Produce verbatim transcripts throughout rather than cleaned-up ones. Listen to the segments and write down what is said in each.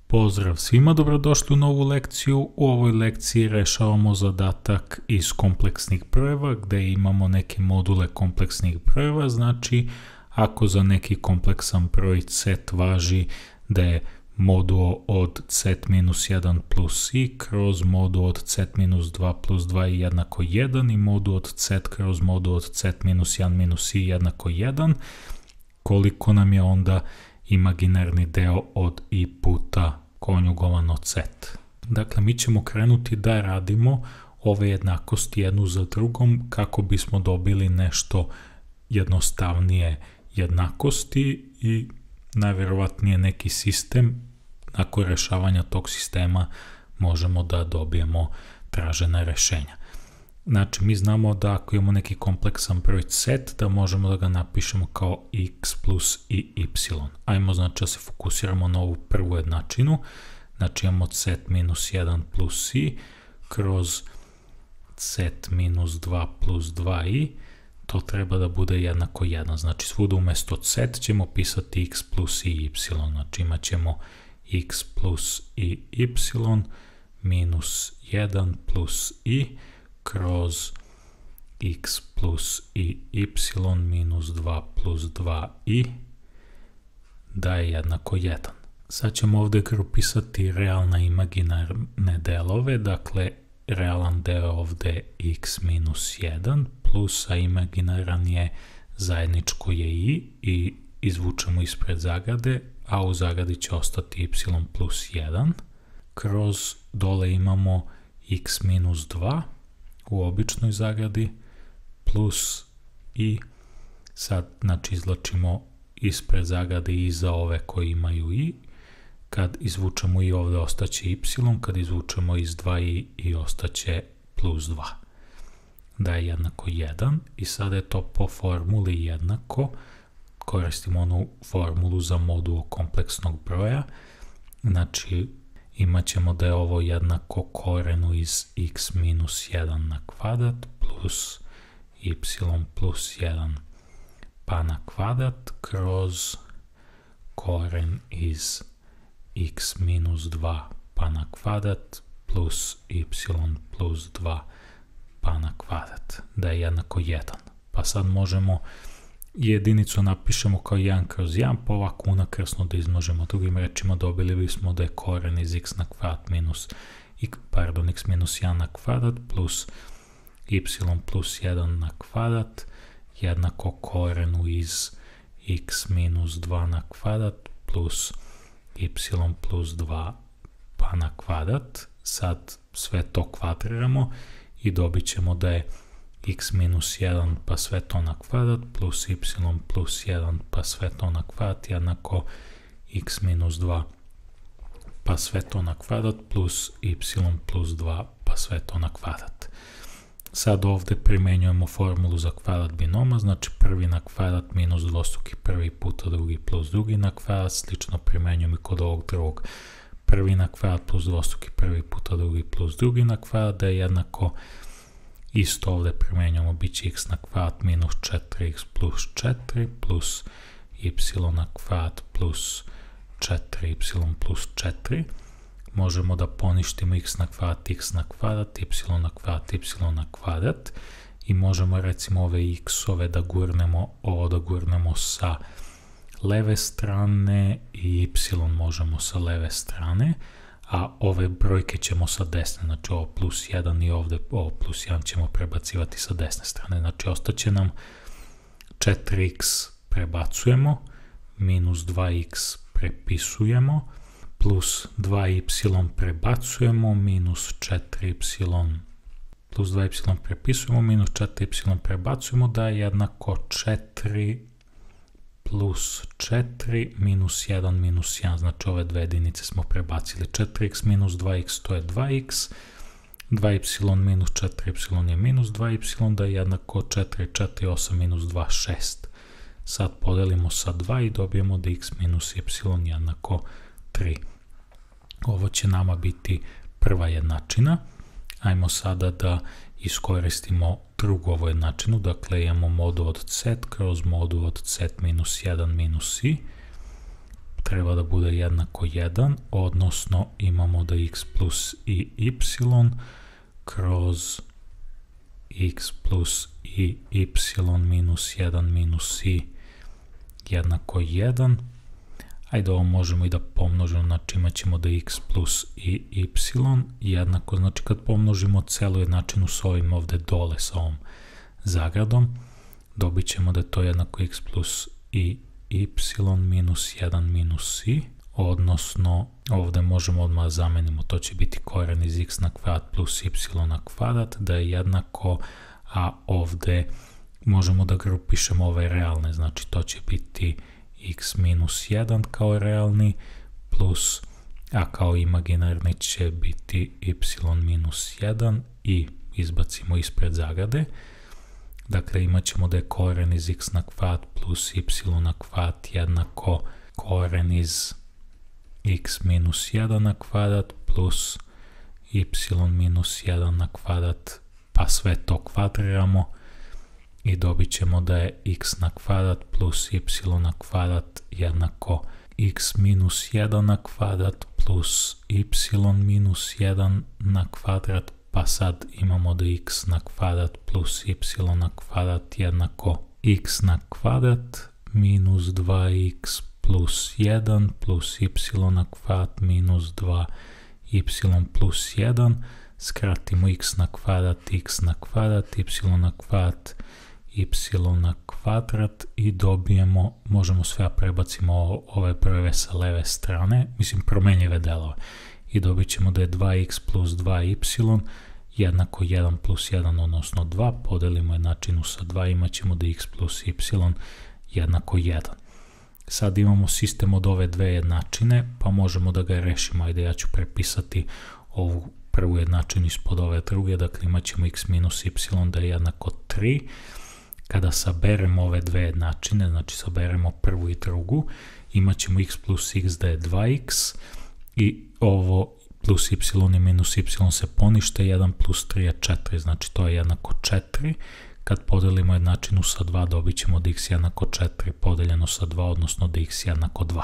Pozdrav svima, dobrodošli u novu lekciju. U ovoj lekciji rešavamo zadatak iz kompleksnih brojeva gde imamo neke module kompleksnih brojeva. Znači, ako za neki kompleksan broj z važi da je moduo od z minus jedan plus i kroz moduo od z minus dva plus dva i jednako jedan i moduo od z kroz moduo od z minus jedan minus i jednako jedan, koliko nam je onda imaginarni deo od i puta konjugovano z. Dakle, mi ćemo krenuti da radimo ove jednakosti jednu za drugom kako bismo dobili nešto jednostavnije jednakosti i najverovatnije neki sistem. Nakon rešavanja tog sistema možemo da dobijemo tražena rešenja. Znači, mi znamo da ako imamo neki kompleksan broj z, da možemo da ga napišemo kao x plus i y. Ajmo, znači, da se fokusiramo na ovu prvu jednačinu. Znači, imamo z minus jedan plus i kroz z minus dva plus dva i. To treba da bude jednako jedan. Znači, svuda umesto z ćemo pisati x plus i y. Znači, imat ćemo x plus i y minus jedan plus i kroz x plus i y minus dva plus dva i da je jednako jedan. Sad ćemo ovde grupisati realne imaginarne delove, dakle realan deo ovde x minus jedan plus, a imaginaran je zajedničko je i i izvučemo ispred zagrade, a u zagradi će ostati y plus jedan, kroz dole imamo x minus dva u običnoj zagradi plus i sad, znači, izlačimo ispred zagrade i za ove koji imaju i. Kad izvučemo i ovde ostaće y, kad izvučemo iz dva i i ostaće plus dva. Da je jednako jedan i sada je to po formuli jednako. Koristimo onu formulu za modulo kompleksnog broja. Znači, imat ćemo da je ovo jednako korenu iz x minus jedan na kvadrat plus y plus jedan pa na kvadrat kroz koren iz x minus dva pa na kvadrat plus y plus dva pa na kvadrat, da je jednako jedan. Pa sad možemo jedinicu napišemo kao jedan kroz jedan, pa ovako unakrsno da izmnožimo. Drugim rečima dobili bismo da je koren iz x na kvadrat minus, pardon, x minus jedan na kvadrat plus y plus jedan na kvadrat jednako korenu iz x minus dva na kvadrat plus y plus dva pa na kvadrat. Sad sve to kvadriramo i dobit ćemo da je x minus jedan pa sve to na kvadrat plus y plus jedan pa sve to na kvadrat jednako x minus dva pa sve to na kvadrat plus y plus dva pa sve to na kvadrat. Sad ovde primenjujemo formulu za kvadrat binoma, znači prvi na kvadrat minus dvostruki prvi puta drugi plus drugi na kvadrat, slično primenjujemo i kod ovog drugog. Prvi na kvadrat plus dvostruki prvi puta drugi plus drugi na kvadrat, da je jednako, isto ovde primenjamo, bit će x na kvadrat minus četiri x plus četiri plus y na kvadrat plus četiri y plus četiri. Možemo da poništimo x na kvadrat, x na kvadrat, y na kvadrat, y na kvadrat i možemo recimo ove x-ove da gurnemo, ovo da gurnemo sa leve strane i y možemo sa leve strane, a ove brojke ćemo sa desne, znači ovo plus jedan i ovde ovo plus jedan ćemo prebacivati sa desne strane. Znači ostaće nam četiri x prebacujemo, minus dva x prepisujemo, plus dva y prebacujemo, minus četiri y, plus dva y prepisujemo, minus četiri y prebacujemo, da je jednako četiri plus četiri minus jedan minus jedan, znači ove dve jedinice smo prebacili. četiri x minus dva x to je dva x, dva y minus četiri y je minus dva y, da je jednako četiri, četiri, osam minus dva, šest. Sad podelimo sa dva i dobijemo da x minus y jednako tri. Ovo će nama biti prva jednačina. Ajmo sada da iskoristimo drugu ovu jednačinu, dakle imamo modu od z kroz modu od z minus jedan minus i. treba da bude jednako jedan, odnosno imamo da x plus i y kroz x plus i y minus jedan minus i jednako jedan. Ajde, ovo možemo i da pomnožimo, znači imat ćemo da x plus i y jednako, znači kad pomnožimo celu jednačinu s ovim ovde dole, sa ovom zagradom, dobit ćemo da je to jednako x plus i y minus jedan minus i, odnosno ovde možemo odmah da zamenimo, to će biti koren iz x na kvadrat plus y na kvadrat, da je jednako, a ovde možemo da grupišemo ove realne, znači to će biti x minus jedan kao realni, plus, a kao imaginarni će biti y minus jedan i izbacimo ispred zagrade. Dakle, imat ćemo da je koren iz x na kvadrat plus y na kvadrat jednako koren iz x minus jedan na kvadrat plus y minus jedan na kvadrat, pa sve to kvadriramo i dobit ćemo da je x na kvadrat plus y na kvadrat jednako x minus jedan na kvadrat plus y minus jedan na kvadrat, pa sad imamo da x na kvadrat plus y na kvadrat jednako x na kvadrat minus dva x plus jedan plus y na kvadrat minus dva y plus jedan, skratimo x na kvadrat, x na kvadrat, y na kvadrat, y na kvadrat i dobijemo, možemo sve prebacimo ove brojeve sa leve strane, mislim promenljive delove, i dobit ćemo da je dva x plus dva y jednako jedan plus jedan, odnosno dva, podelimo jednačinu sa dva, imat ćemo da x plus y jednako jedan. Sad imamo sistem od ove dve jednačine, pa možemo da ga rešimo. Ajde, ja ću prepisati ovu prvu jednačinu ispod ove druge, dakle imat ćemo x minus y da je jednako tri. Kada saberemo ove dve jednačine, znači saberemo prvu i drugu, imat ćemo x plus x da je dva x i ovo plus y i minus y se ponište, jedan plus tri je četiri, znači to je jednako četiri. Kad podelimo jednačinu sa dva, dobit ćemo da x jednako četiri podeljeno sa dva, odnosno da x jednako dva.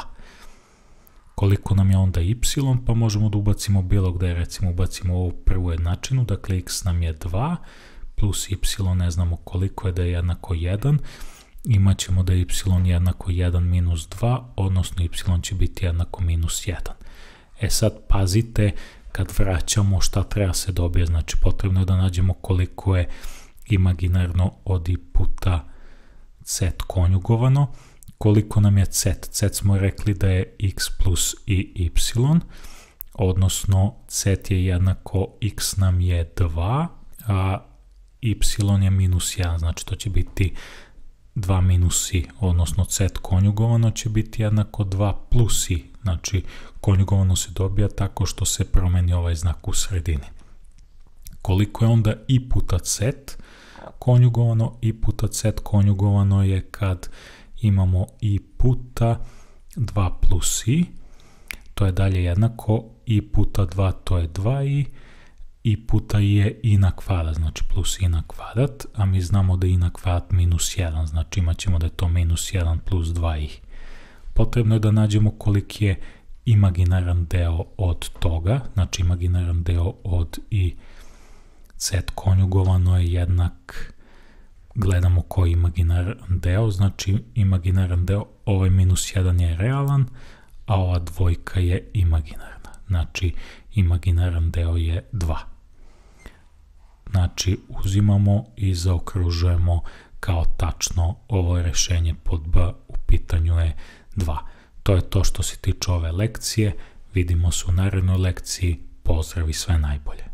Koliko nam je onda y, pa možemo da ubacimo bilo gde, recimo ubacimo ovu prvu jednačinu, dakle x nam je dva, plus y ne znamo koliko je, da je jednako jedan, imat ćemo da je y jednako jedan minus dva, odnosno y će biti jednako minus jedan. E sad pazite, kad vraćamo šta treba se dobije, znači potrebno je da nađemo koliko je imaginarno od i puta z konjugovano. Koliko nam je z? Z smo rekli da je x plus i y, odnosno z je jednako, x nam je dva, a y je minus jedan, znači to će biti dva minus i, odnosno z konjugovano će biti jednako dva plus i, znači konjugovano se dobija tako što se promeni ovaj znak u sredini. Koliko je onda i puta z konjugovano? I puta z konjugovano je kad imamo i puta dva plus i, to je dalje jednako i puta dva, to je dva i, i puta i je i na kvadrat, znači plus i na kvadrat, a mi znamo da je i na kvadrat minus jedan, znači imat ćemo da je to minus jedan plus dva i. Potrebno je da nađemo koliki je imaginaran deo od toga, znači imaginaran deo od i z konjugovano je jednak, gledamo koji je imaginaran deo, znači imaginaran deo, ovaj minus jedan je realan, a ova dvojka je imaginarna, znači imaginaran deo je dva. Znači uzimamo i zaokružujemo kao tačno, ovo je rešenje pod B, u pitanju je dva. To je to što se tiče ove lekcije, vidimo se u narednoj lekciji, pozdrav i sve najbolje.